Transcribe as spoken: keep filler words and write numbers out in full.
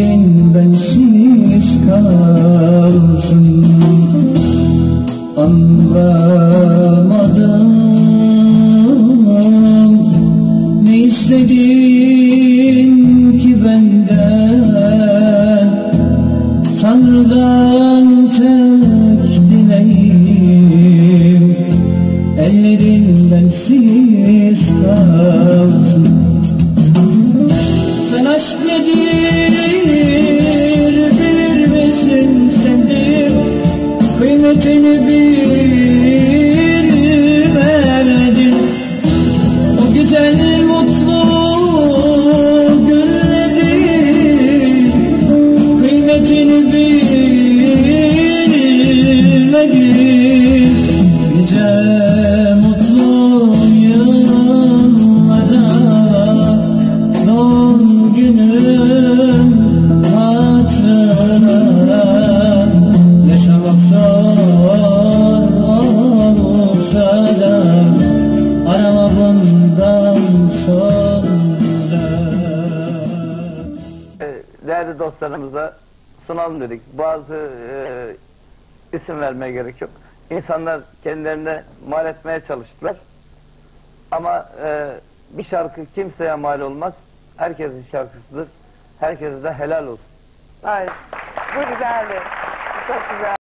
Ellerin bensiz kalsın. Anlamadım ne istedin ki benden, Tanrı'dan tek dileğim ellerin bensiz kalsın. Sen aşk nedir bilir misin sevdim, kıymetini bilmedin. O güzel mutlu günlerin kıymetini bilmedin. Nice mutlu yıllara, doğum günüm hatırına, yaşamak zor olsa da arama bundan sonra. Değerli dostlarımıza sunalım dedik. Bazı e, isim vermeye gerek yok. İnsanlar kendilerine mal etmeye çalıştılar. Ama e, bir şarkı kimseye mal olmaz. Herkesin şarkısıdır. Herkese de helal olsun. Ay, bu güzeldi. Çok güzel.